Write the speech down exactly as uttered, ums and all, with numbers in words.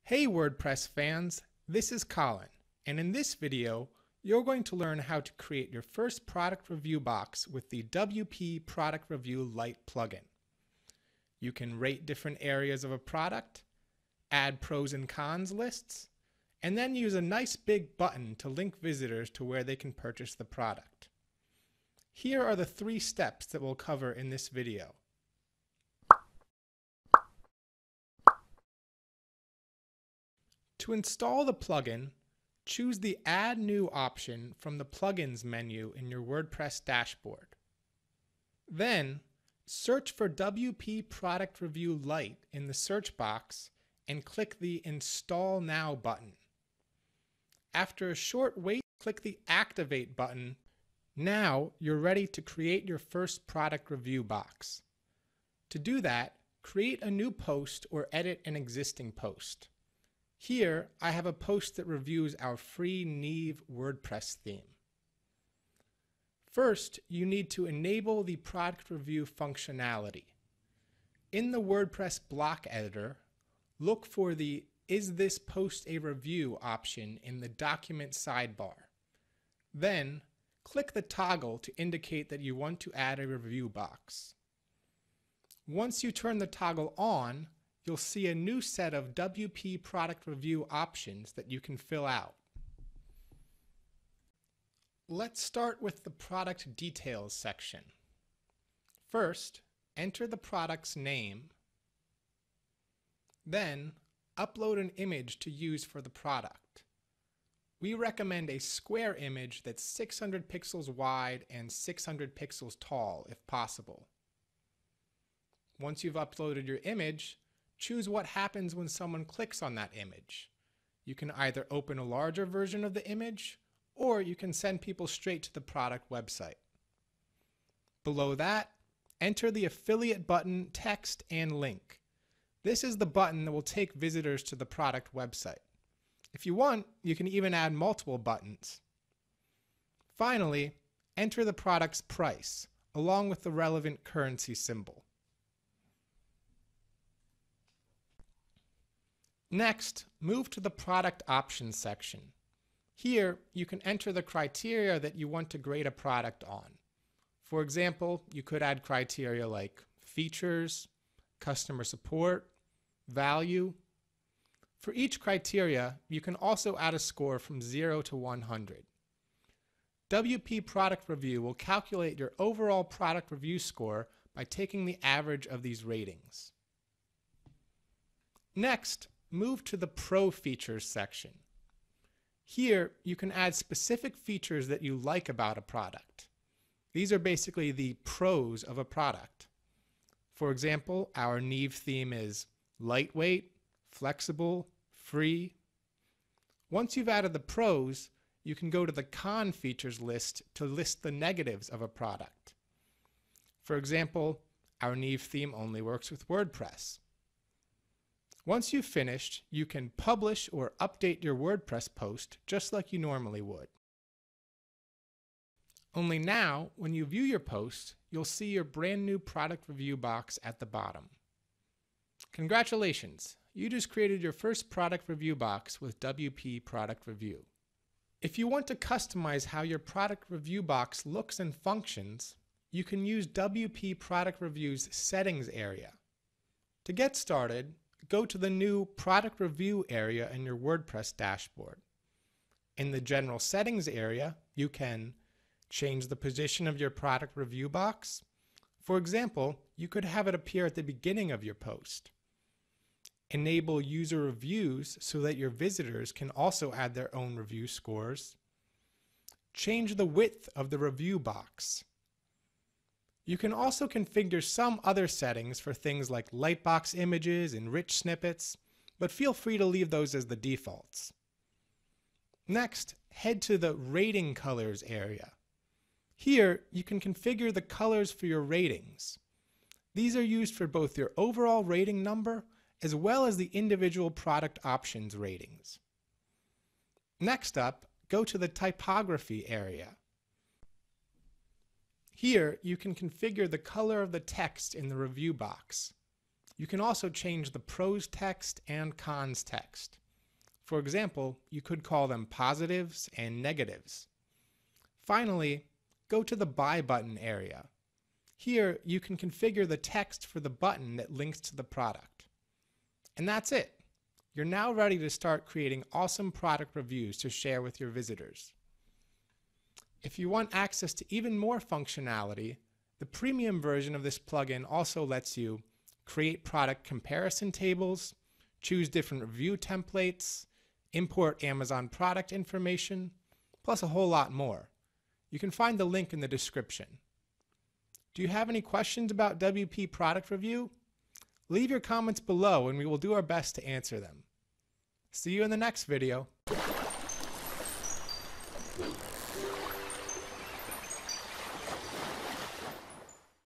Hey WordPress fans, this is Colin, and in this video you're going to learn how to create your first product review box with the W P Product Review Lite plugin. You can rate different areas of a product, add pros and cons lists, and then use a nice big button to link visitors to where they can purchase the product. Here are the three steps that we'll cover in this video. To install the plugin, choose the Add New option from the Plugins menu in your WordPress dashboard. Then, search for W P Product Review Lite in the search box and click the Install Now button. After a short wait, click the Activate button. Now you're ready to create your first product review box. To do that, create a new post or edit an existing post. Here, I have a post that reviews our free Neve WordPress theme. First, you need to enable the product review functionality. In the WordPress block editor, look for the Is this post a review option in the document sidebar. Then, click the toggle to indicate that you want to add a review box. Once you turn the toggle on, you'll see a new set of W P product review options that you can fill out. Let's start with the product details section. First, enter the product's name. Then, upload an image to use for the product. We recommend a square image that's six hundred pixels wide and six hundred pixels tall if possible. Once you've uploaded your image, choose what happens when someone clicks on that image. You can either open a larger version of the image, or you can send people straight to the product website. Below that, enter the affiliate button text and link. This is the button that will take visitors to the product website. If you want, you can even add multiple buttons. Finally, enter the product's price, along with the relevant currency symbol. Next, move to the Product Options section. Here, you can enter the criteria that you want to grade a product on. For example, you could add criteria like features, customer support, value. For each criteria, you can also add a score from zero to one hundred. W P Product Review will calculate your overall product review score by taking the average of these ratings. Next, move to the Pro Features section. Here, you can add specific features that you like about a product. These are basically the pros of a product. For example, our Neve theme is lightweight, flexible, free. Once you've added the pros, you can go to the con features list to list the negatives of a product. For example, our Neve theme only works with WordPress. Once you've finished, you can publish or update your WordPress post just like you normally would. Only now, when you view your post, you'll see your brand new product review box at the bottom. Congratulations! You just created your first product review box with W P Product Review. If you want to customize how your product review box looks and functions, you can use W P Product Review's Settings area. To get started, go to the new Product Review area in your WordPress dashboard. In the General Settings area, you can change the position of your product review box. For example, you could have it appear at the beginning of your post. Enable user reviews so that your visitors can also add their own review scores. Change the width of the review box. You can also configure some other settings for things like lightbox images and rich snippets, but feel free to leave those as the defaults. Next, head to the Rating Colors area. Here, you can configure the colors for your ratings. These are used for both your overall rating number as well as the individual product options ratings. Next up, go to the Typography area. Here, you can configure the color of the text in the review box. You can also change the pros text and cons text. For example, you could call them positives and negatives. Finally, go to the Buy button area. Here, you can configure the text for the button that links to the product. And that's it. You're now ready to start creating awesome product reviews to share with your visitors. If you want access to even more functionality, the premium version of this plugin also lets you create product comparison tables, choose different review templates, import Amazon product information, plus a whole lot more. You can find the link in the description. Do you have any questions about W P Product Review? Leave your comments below and we will do our best to answer them. See you in the next video.